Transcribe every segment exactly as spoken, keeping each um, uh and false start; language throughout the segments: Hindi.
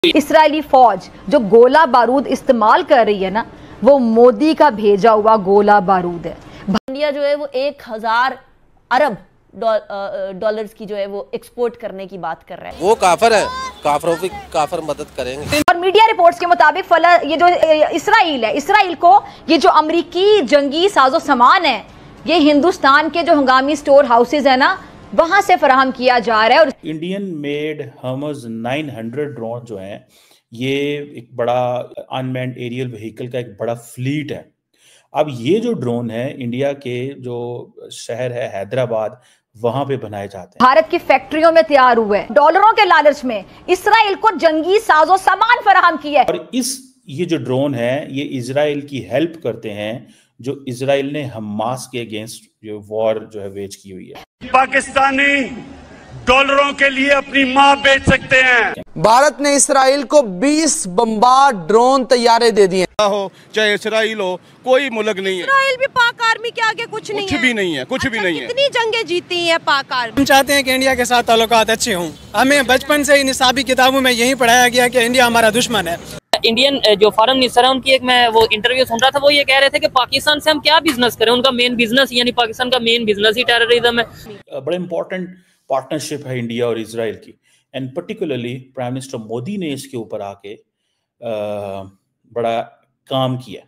इसराइली फौज जो गोला बारूद इस्तेमाल कर रही है ना, वो मोदी का भेजा हुआ गोला बारूद है। इंडिया जो है वो एक हजार अरब डॉलर्स की जो है वो एक्सपोर्ट करने की बात कर रहा है। वो काफर है, काफरों की काफर मदद करेंगे। और मीडिया रिपोर्ट्स के मुताबिक फला ये जो इसराइल है, इसराइल को ये जो अमरीकी जंगी साजो सामान है, ये हिंदुस्तान के जो हंगामी स्टोर हाउसेज है ना, वहां से फराहम किया जा रहा है। और Indian made hammers nine hundred drone जो हैं, ये एक बड़ा अनमैन्ड एरियल व्हीकल का एक बड़ा फ्लीट है। अब ये जो ड्रोन है इंडिया के जो शहर है हैदराबाद, वहां पे बनाए जाते हैं। भारत की फैक्ट्रियों में तैयार हुए डॉलरों के लालच में इसराइल को जंगी साजो सामान फराहम किया है। और इस ये जो ड्रोन है ये इजराइल की हेल्प करते हैं, जो इजराइल ने हमास के अगेंस्ट जो वॉर जो है वेज की हुई है। पाकिस्तानी डॉलरों के लिए अपनी मां बेच सकते हैं। भारत ने इसराइल को बीस बम्बार ड्रोन तैयारे दे दिए। हो चाहे इसराइल हो, कोई मुल्क नहीं है। इसराइल भी पाक आर्मी के आगे कुछ नहीं कुछ है। भी नहीं है, कुछ अच्छा, भी नहीं है। कितनी जंगें जीती हैं पाक आर्मी। हम चाहते हैं कि इंडिया के साथ ताल्लुकात अच्छे हों। हमें बचपन से ही निसाबी किताबों में यही पढ़ाया गया कि इंडिया हमारा दुश्मन है। इंडियन जो फॉरेन मिनिस्टर है उनकी एक मैं वो इंटरव्यू सुन रहा था, वो ये कह रहे थे कि पाकिस्तान से हम क्या बिजनेस करें, उनका मेन बिजनेस यानी पाकिस्तान का मेन बिजनेस ही टेररिज्म है। बड़ा इंपॉर्टेंट पार्टनरशिप है इंडिया और इजराइल की, and particularly prime minister Modi ने इसके ऊपर आके बड़ा काम किया।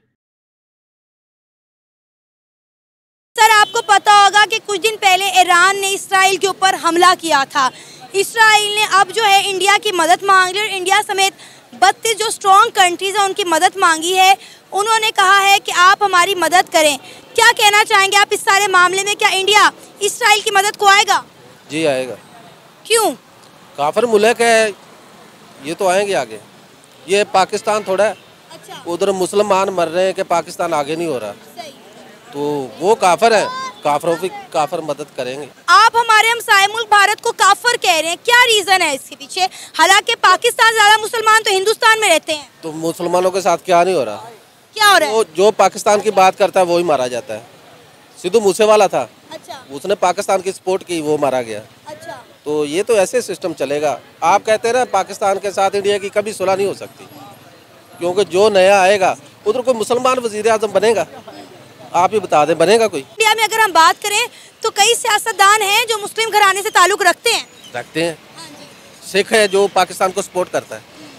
सर, आपको पता होगा कि कुछ दिन पहले ईरान ने इसराइल के ऊपर हमला किया था। इसराइल ने अब जो है इंडिया की मदद मांग ली और इंडिया समेत बत्तीस जो स्ट्रॉन्ग कंट्रीज हैं उनकी मदद मांगी है। उन्होंने कहा है कि आप हमारी मदद करें। क्या कहना चाहेंगे आप इस सारे मामले में? क्या इंडिया इसराइल की मदद को आएगा? जी आएगा। क्यों? काफिर मुल्क है, ये तो आएंगे आगे। ये पाकिस्तान थोड़ा है। अच्छा। उधर मुसलमान मर रहे हैं कि पाकिस्तान आगे नहीं हो रहा। सही। तो वो काफिर है, काफरों की काफिर मदद करेंगे। आप हमारे हमसाए मुल्क भारत को काफिर कह रहे हैं, क्या रीजन है इसके पीछे? हालांकि पाकिस्तान ज्यादा मुसलमान तो हिंदुस्तान में रहते हैं। तो मुसलमानों के साथ क्या नहीं हो रहा? क्या हो रहा है? जो पाकिस्तान की बात करता है वो ही मारा जाता है। सिद्धू मूसेवाला था। अच्छा। उसने पाकिस्तान की सपोर्ट की, वो मारा गया। अच्छा। तो ये तो ऐसे सिस्टम चलेगा। आप कहते हैं ना पाकिस्तान के साथ इंडिया की कभी सुलह नहीं हो सकती, क्योंकि जो नया आएगा उधर कोई मुसलमान वजीर आजम बनेगा। आप ही बता दें, बनेगा कोई? इंडिया में अगर हम बात करें तो कई सियासतदान हैं जो मुस्लिम घराने से ताल्लुक रखते हैं रखते हैं सिख है जो पाकिस्तान को सपोर्ट करता है,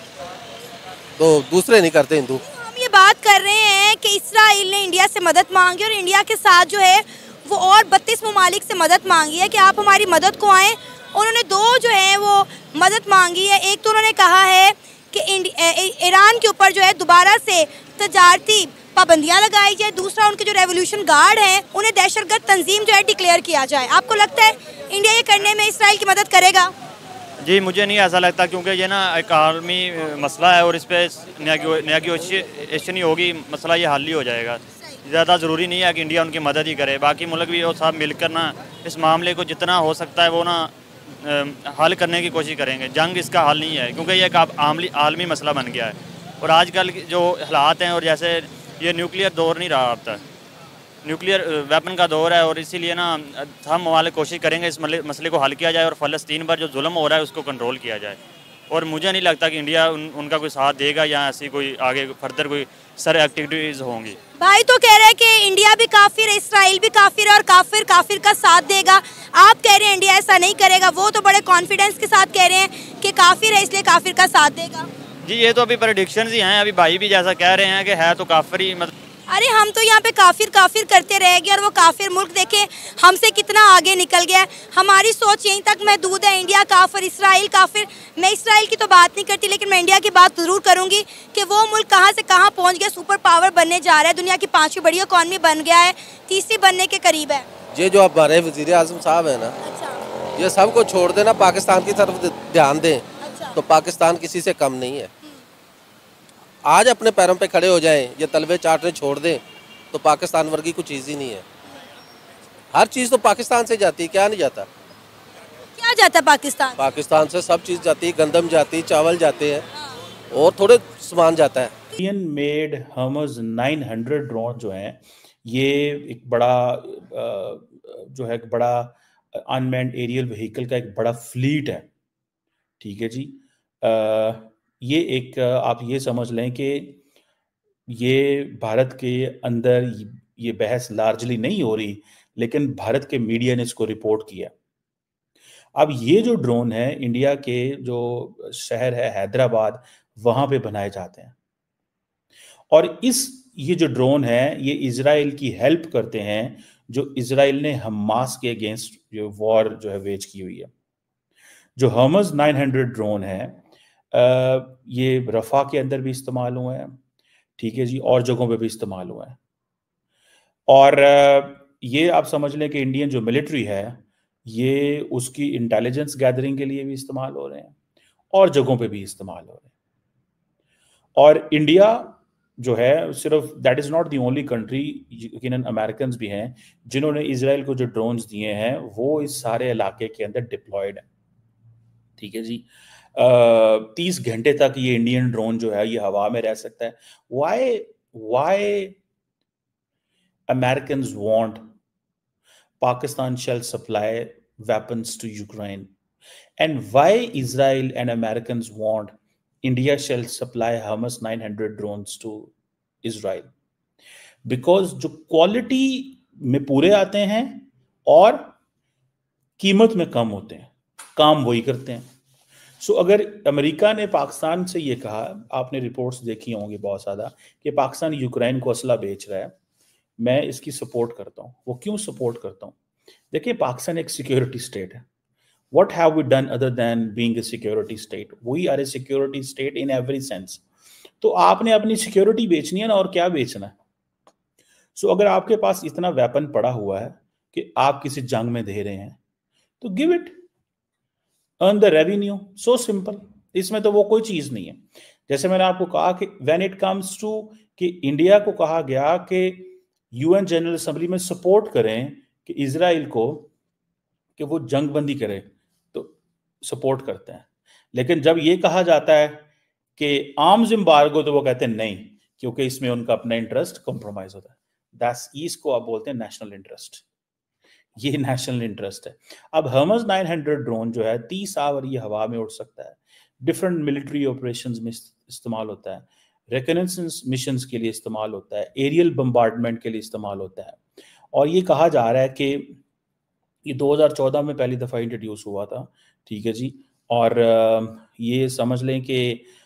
तो दूसरे नहीं करते हिंदू। हम ये बात कर रहे हैं कि इसराइल ने इंडिया से मदद मांगी और इंडिया के साथ जो है वो और बत्तीस ममालिक से मदद मांगी है कि आप हमारी मदद को आएँ। उन्होंने दो जो है वो मदद मांगी है। एक तो उन्होंने कहा है कि ईरान के ऊपर जो है दोबारा से तजारती पाबंदियां लगाई जाए। दूसरा, उनके जो रेवोल्यूशन गार्ड हैं उन्हें दहशतगर्द तंजीम जो है डिक्लेयर किया जाए। आपको लगता है इंडिया ये करने में इसराइल की मदद करेगा? जी, मुझे नहीं ऐसा लगता, क्योंकि ये ना एक आलमी मसला है और इस पर नेगोशिएशन ही होगी, मसला ये हल ही हो जाएगा। ज़्यादा ज़रूरी नहीं है कि इंडिया उनकी मदद ही करे, बाकी मुल्क भी और सब मिलकर ना इस मामले को जितना हो सकता है वो ना हल करने की कोशिश करेंगे। जंग इसका हल नहीं है, क्योंकि ये एक आलमी आलमी मसला बन गया है और आजकल जो हालात हैं, और जैसे ये न्यूक्लियर दौर नहीं रहा अब तक, न्यूक्लियर वेपन का दौर है, और इसीलिए ना हम वाले कोशिश करेंगे इस मसले को हल किया जाए और फ़लस्तीन पर जो जुल्म हो रहा है उसको कंट्रोल किया जाए। और मुझे नहीं लगता कि इंडिया उन, उनका कोई साथ देगा या ऐसी कोई आगे फर्दर कोई सर एक्टिविटीज़ होंगी। भाई तो कह रहे हैं कि इंडिया भी काफिर है, इसराइल भी काफिर है और काफिर काफिर का साथ देगा। आप कह रहे हैं इंडिया ऐसा नहीं करेगा, वो तो बड़े कॉन्फिडेंस के साथ कह रहे हैं कि काफिर है इसलिए काफिर का साथ देगा। जी, ये तो अभी प्रेडिक्शंस ही हैं। अभी भाई भी जैसा कह रहे हैं कि है तो काफिर ही, मतलब अरे हम तो यहाँ पे काफिर काफिर करते रह गए और वो काफिर मुल्क देखे हमसे कितना आगे निकल गया है। हमारी सोच यहीं तक महदूद है, इंडिया काफिर, इसराइल काफिर। मैं इसराइल की तो बात नहीं करती, लेकिन मैं इंडिया की बात जरूर करूंगी कि वो मुल्क कहाँ से कहाँ पहुँच गया, सुपर पावर बनने जा रहा है, दुनिया की पांचवी बड़ी इकॉनमी बन गया है, तीसरी बनने के करीब है। ये जो हमारे वजीर आजम साहब है ना, ये सबको छोड़ देना, पाकिस्तान की तरफ ध्यान दें। तो पाकिस्तान किसी से कम नहीं है। आज अपने पैरों पे खड़े हो जाएं, ये तलवे चाटने छोड़ दें, तो पाकिस्तान वर्गी कुछ चीज़ ही नहीं है। हर चीज़ तो पाकिस्तान से जाती है, क्या नहीं जाता? क्या जाता है पाकिस्तान? पाकिस्तान से सब चीज़ जाती है, गंदम जाती है, चावल जाते हैं और थोड़े सामान जाता है। Indian made hammers nine hundred drone जो हैं, ये एक बड़ा जो है बड़ा अनमैन्ड एरियल व्हीकल का एक बड़ा फ्लीट है। ठीक है जी। ये एक आप ये समझ लें कि ये भारत के अंदर ये बहस लार्जली नहीं हो रही, लेकिन भारत के मीडिया ने इसको रिपोर्ट किया। अब ये जो ड्रोन है इंडिया के जो शहर है हैदराबाद, वहां पे बनाए जाते हैं, और इस ये जो ड्रोन है ये इजराइल की हेल्प करते हैं, जो इजराइल ने हमास के अगेंस्ट जो वॉर जो है वेज की हुई है। जो हर्मस नाइन हंड्रेड ड्रोन है ये रफा के अंदर भी इस्तेमाल हुए हैं, ठीक है जी, और जगहों पे भी इस्तेमाल हुआ है। और ये आप समझ लें कि इंडियन जो मिलिट्री है ये उसकी इंटेलिजेंस गैदरिंग के लिए भी इस्तेमाल हो रहे हैं और जगहों पे भी इस्तेमाल हो रहे हैं। और इंडिया जो है सिर्फ that is not the only country, यकीनन अमेरिकन भी हैं जिन्होंने इजराइल को जो ड्रोन्स दिए हैं वो इस सारे इलाके के अंदर डिप्लॉयड है, ठीक है जी। तीस घंटे तक ये इंडियन ड्रोन जो है ये हवा में रह सकता है। Why why Americans want Pakistan shall supply weapons to Ukraine, and why Israel and Americans want India shall supply Hamas nine hundred drones to Israel? Because जो क्वालिटी में पूरे आते हैं और कीमत में कम होते हैं, काम वही करते हैं। सो so, अगर अमेरिका ने पाकिस्तान से ये कहा, आपने रिपोर्ट्स देखी होंगी बहुत ज़्यादा कि पाकिस्तान यूक्रेन को असला बेच रहा है, मैं इसकी सपोर्ट करता हूँ। वो क्यों सपोर्ट करता हूँ? देखिए, पाकिस्तान एक सिक्योरिटी स्टेट है। What have we done other than being a security state? We are a security state in every sense. तो आपने अपनी सिक्योरिटी बेचनी है ना, और क्या बेचना है? सो so, अगर आपके पास इतना वेपन पड़ा हुआ है कि आप किसी जंग में दे रहे हैं, तो give it, earn the revenue, so simple. इसमें तो वो कोई चीज नहीं है। जैसे मैंने आपको कहा कि व्हेन इट कम्स टू कि इंडिया को कहा गया कि यूएन जनरल असेंबली में सपोर्ट करें कि इजराइल को कि वो जंग बंदी करे, तो सपोर्ट करते हैं। लेकिन जब ये कहा जाता है कि आर्म्स एम्बार्गो, तो वो कहते हैं नहीं, क्योंकि इसमें उनका अपना इंटरेस्ट कॉम्प्रोमाइज होता है। दैट्स इसको आप बोलते हैं नेशनल इंटरेस्ट। ये नेशनल इंटरेस्ट है। अब हर्मस नाइन हंड्रेड ड्रोन जो है तीस आवर ये हवा में उड़ सकता है, डिफरेंट मिलिट्री ऑपरेशंस में इस्तेमाल होता है, रिकनेसेंस मिशंस के लिए इस्तेमाल होता है, एरियल बम्बार्डमेंट के लिए इस्तेमाल होता है। और ये कहा जा रहा है कि ये दो हज़ार चौदह में पहली दफ़ा इंट्रोड्यूस हुआ था, ठीक है जी। और ये समझ लें कि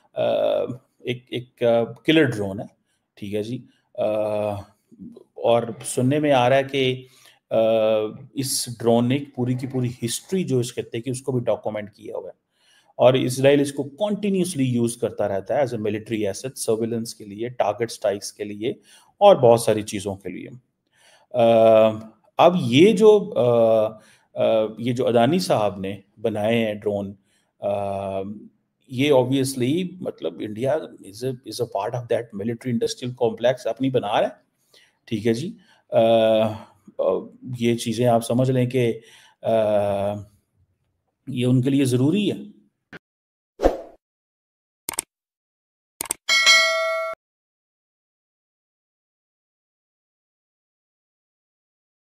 एक एक किलर ड्रोन है, ठीक है जी। और सुनने में आ रहा है कि इस ड्रोन ने पूरी की पूरी हिस्ट्री जो इस खत्ते की उसको भी डॉक्यूमेंट किया हुआ है, और इजराइल इसको कॉन्टिन्यूसली यूज करता रहता है as a military asset, surveillance के लिए, टारगेट स्ट्राइक्स के लिए और बहुत सारी चीज़ों के लिए। uh, अब ये जो uh, uh, ये जो अदानी साहब ने बनाए हैं ड्रोन, uh, ये ऑब्वियसली मतलब India is is a part of that military industrial complex अपनी बना रहा है, ठीक है जी। uh, ये चीज़ें आप समझ लें कि ये उनके लिए ज़रूरी है।